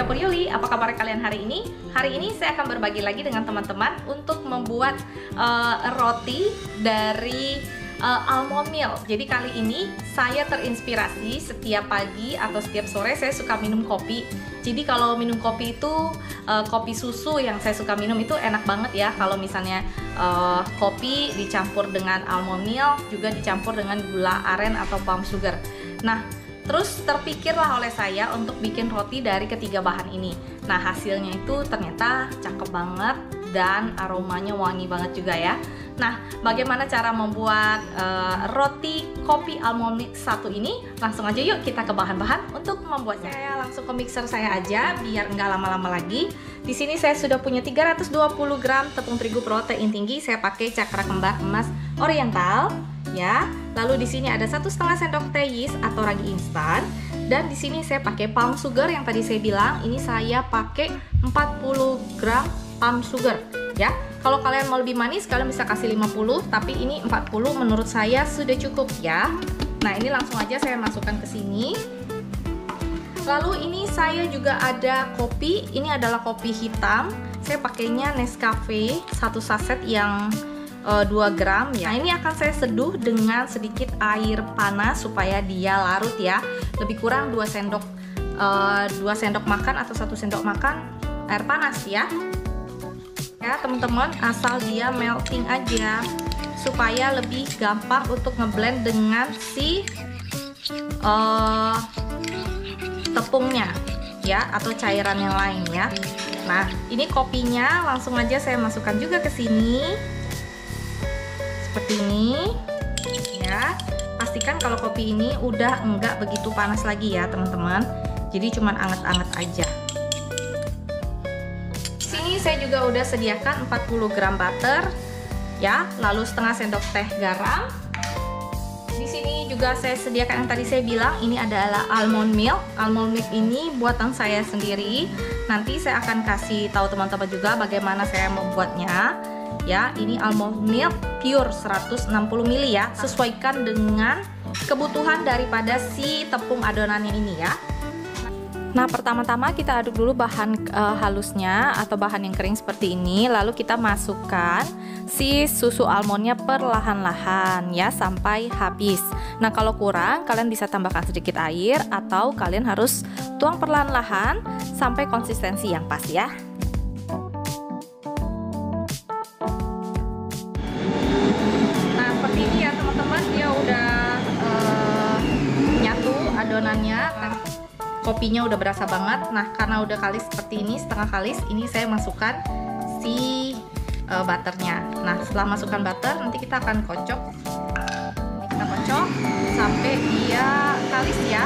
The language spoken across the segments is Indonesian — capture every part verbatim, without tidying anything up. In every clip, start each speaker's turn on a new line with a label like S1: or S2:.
S1: Dapur Yuli, apa kabar kalian hari ini? Hari ini saya akan berbagi lagi dengan teman-teman untuk membuat uh, roti dari uh, almond milk. Jadi kali ini saya terinspirasi setiap pagi atau setiap sore saya suka minum kopi. Jadi kalau minum kopi itu uh, kopi susu yang saya suka minum itu enak banget ya. Kalau misalnya uh, kopi dicampur dengan almond milk, juga dicampur dengan gula aren atau palm sugar. Nah, terus terpikirlah oleh saya untuk bikin roti dari ketiga bahan ini. Nah, hasilnya itu ternyata cakep banget dan aromanya wangi banget juga ya. Nah, bagaimana cara membuat uh, roti kopi almond milk satu ini? Langsung aja yuk kita ke bahan-bahan untuk membuatnya. Saya langsung ke mixer saya aja biar nggak lama-lama lagi. Di sini saya sudah punya tiga ratus dua puluh gram tepung terigu protein tinggi. Saya pakai Cakra Kembar Emas Oriental. Ya, lalu di sini ada satu setengah sendok teh yeast atau ragi instan, dan di sini saya pakai palm sugar yang tadi saya bilang. Ini saya pakai empat puluh gram palm sugar. Ya, kalau kalian mau lebih manis kalian bisa kasih lima puluh, tapi ini empat puluh menurut saya sudah cukup ya. Nah, ini langsung aja saya masukkan ke sini. Lalu ini saya juga ada kopi. Ini adalah kopi hitam. Saya pakainya Nescafe satu saset yang dua gram ya. Nah, ini akan saya seduh dengan sedikit air panas supaya dia larut ya. Lebih kurang dua sendok uh, dua sendok makan atau satu sendok makan air panas ya. Ya, teman-teman, asal dia melting aja supaya lebih gampang untuk ngeblend dengan si uh, tepungnya ya, atau cairan yang lain ya. Nah, ini kopinya langsung aja saya masukkan juga ke sini. Seperti ini ya. Pastikan kalau kopi ini udah enggak begitu panas lagi ya teman-teman, jadi cuman anget-anget aja. Sini saya juga udah sediakan empat puluh gram butter ya, lalu setengah sendok teh garam. Di sini juga saya sediakan yang tadi saya bilang, ini adalah almond milk. Almond milk ini buatan saya sendiri. Nanti saya akan kasih tahu teman-teman juga bagaimana saya membuatnya. Ya, ini almond milk pure seratus enam puluh mililiter ya. Sesuaikan dengan kebutuhan daripada si tepung adonannya ini ya. Nah, pertama-tama kita aduk dulu bahan uh, halusnya atau bahan yang kering seperti ini. Lalu kita masukkan si susu almondnya perlahan-lahan ya sampai habis. Nah, kalau kurang kalian bisa tambahkan sedikit air atau kalian harus tuang perlahan-lahan sampai konsistensi yang pas ya. Dia udah uh, nyatu adonannya, kopinya udah berasa banget. Nah, karena udah kalis seperti ini, setengah kalis, ini saya masukkan si uh, butternya. Nah, setelah masukkan butter, nanti kita akan kocok. Ini kita kocok sampai dia kalis ya.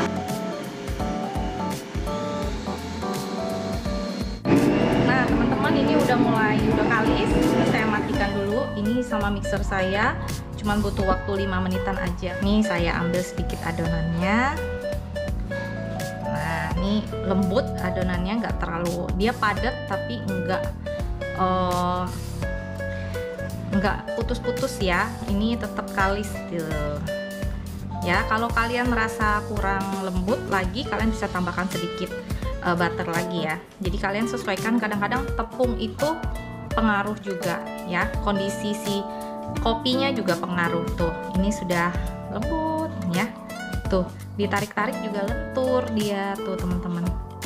S1: Nah, teman-teman, ini udah mulai udah kalis. Saya matikan dulu. Ini sama mixer saya. Cuman butuh waktu lima menitan aja. Nih saya ambil sedikit adonannya. Nah, ini lembut adonannya, nggak terlalu, dia padat tapi enggak uh, nggak putus-putus ya. Ini tetap kalis tuh. Ya, kalau kalian merasa kurang lembut lagi, kalian bisa tambahkan sedikit uh, butter lagi ya. Jadi kalian sesuaikan, kadang-kadang tepung itu pengaruh juga ya. Kondisi si kopinya juga pengaruh tuh. Ini sudah lembut ya. Tuh, ditarik-tarik juga lentur dia tuh, teman-teman.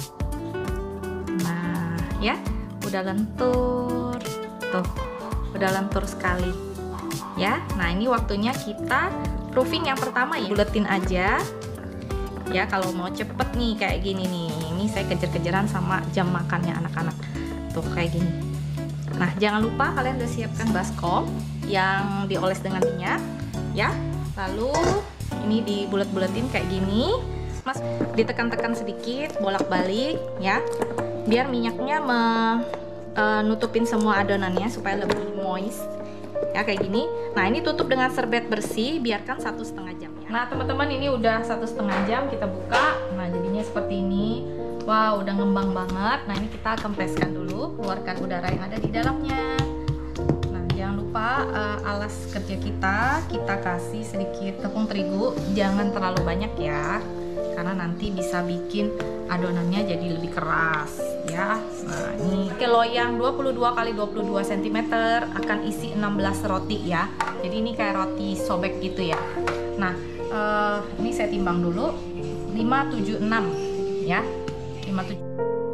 S1: Nah, ya, udah lentur. Tuh, udah lentur sekali. Ya. Nah, ini waktunya kita proofing yang pertama ya. Buletin aja. Ya, kalau mau cepet nih kayak gini nih. Ini saya kejar-kejaran sama jam makannya anak-anak. Tuh, kayak gini. Nah, jangan lupa kalian udah siapkan baskom yang dioles dengan minyak ya. Lalu ini dibulet-buletin kayak gini, mas, ditekan-tekan sedikit, bolak-balik ya, biar minyaknya menutupin semua adonannya supaya lebih moist ya, kayak gini. Nah, ini tutup dengan serbet bersih, biarkan satu setengah jam ya. Nah, teman-teman, ini udah satu setengah jam, kita buka. Nah, jadinya seperti ini. Wow, udah ngembang banget. Nah, ini kita kempreskan dulu, keluarkan udara yang ada di dalamnya. Jangan lupa uh, alas kerja kita, kita kasih sedikit tepung terigu, jangan terlalu banyak ya. karena nanti bisa bikin adonannya jadi lebih keras ya. Nah, ini Oke, loyang dua puluh dua kali dua puluh dua sentimeter akan isi enam belas roti ya. Jadi ini kayak roti sobek gitu ya. Nah, uh, ini saya timbang dulu lima tujuh enam ya. lima tujuh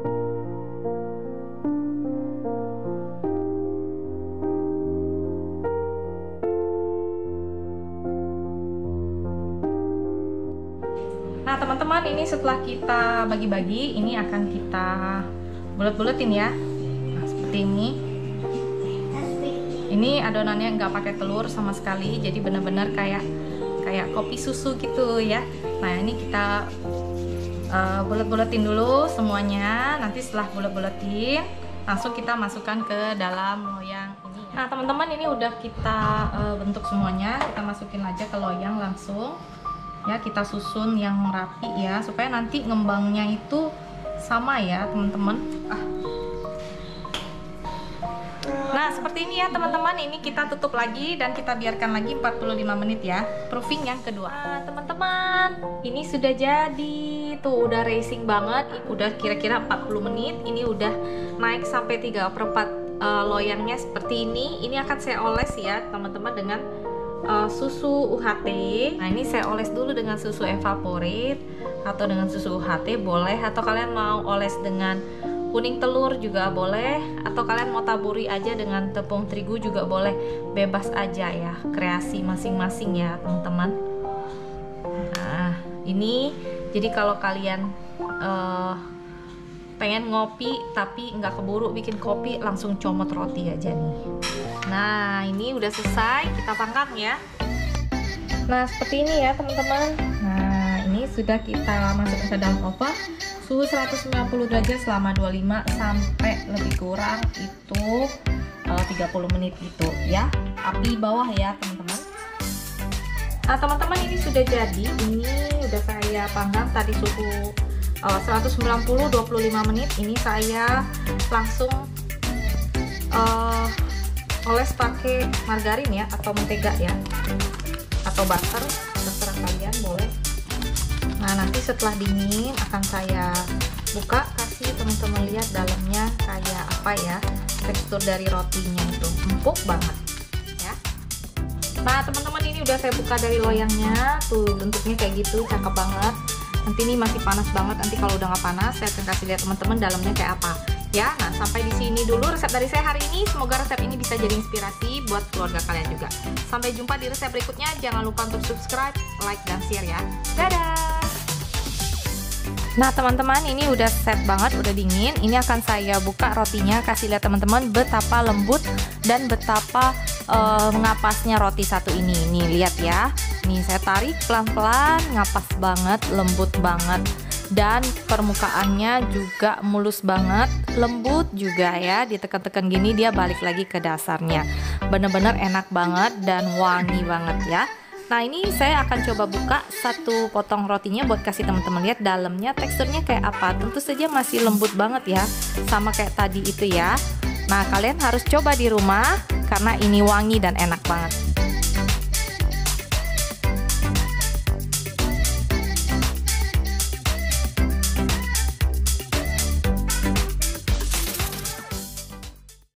S1: Nah teman-teman, ini setelah kita bagi-bagi, ini akan kita bulet-buletin ya. Nah, seperti ini. Ini adonannya nggak pakai telur sama sekali, jadi benar-benar kayak kayak kopi susu gitu ya. Nah ini kita uh, bulet-buletin dulu semuanya. Nanti setelah bulet-buletin, langsung kita masukkan ke dalam loyang ini. Nah teman-teman, ini udah kita uh, bentuk semuanya. Kita masukin aja ke loyang langsung. Ya, kita susun yang rapi ya, supaya nanti ngembangnya itu sama ya teman-teman. ah. Nah seperti ini ya teman-teman, ini kita tutup lagi dan kita biarkan lagi empat puluh lima menit ya, proofing yang kedua. Nah teman-teman, ini sudah jadi tuh, udah racing banget, udah kira-kira empat puluh menit. Ini udah naik sampai tiga per empat uh, loyangnya seperti ini. Ini akan saya oles ya teman-teman dengan Uh, susu U H T. Nah ini saya oles dulu dengan susu evaporate atau dengan susu U H T boleh, atau kalian mau oles dengan kuning telur juga boleh, atau kalian mau taburi aja dengan tepung terigu juga boleh, bebas aja ya, kreasi masing-masing ya teman-teman. Nah ini jadi kalau kalian uh, pengen ngopi tapi nggak keburu bikin kopi, langsung comot roti aja nih. Nah ini udah selesai, kita panggang ya. Nah seperti ini ya teman-teman. Nah ini sudah kita masukkan ke dalam oven suhu seratus sembilan puluh derajat selama dua puluh lima sampai lebih kurang itu uh, tiga puluh menit gitu ya, api bawah ya teman-teman. Nah teman-teman, ini sudah jadi. Ini udah saya panggang tadi suhu uh, seratus sembilan puluh dua puluh lima menit. Ini saya langsung uh, oles pakai margarin ya, atau mentega ya, atau butter, terserah kalian boleh. Nah nanti setelah dingin akan saya buka, kasih teman-teman lihat dalamnya kayak apa ya, tekstur dari rotinya itu empuk banget ya. Nah teman-teman, ini udah saya buka dari loyangnya, tuh bentuknya kayak gitu, cakep banget. Nanti ini masih panas banget, nanti kalau udah nggak panas saya akan kasih lihat teman-teman dalamnya kayak apa ya. Nah sampai di sini dulu resep dari saya hari ini. Semoga resep ini bisa jadi inspirasi buat keluarga kalian juga. Sampai jumpa di resep berikutnya. Jangan lupa untuk subscribe, like, dan share ya. Dadah. Nah teman-teman, ini udah set banget, udah dingin. Ini akan saya buka rotinya, kasih lihat teman-teman betapa lembut dan betapa uh, ngapasnya roti satu ini. Nih lihat ya. Nih saya tarik pelan-pelan, ngapas banget, lembut banget. Dan permukaannya juga mulus banget, lembut juga ya, ditekan-tekan gini dia balik lagi ke dasarnya. Bener-bener enak banget dan wangi banget ya. Nah ini saya akan coba buka satu potong rotinya buat kasih teman-teman lihat dalamnya teksturnya kayak apa. Tentu saja masih lembut banget ya, sama kayak tadi itu ya. Nah kalian harus coba di rumah karena ini wangi dan enak banget.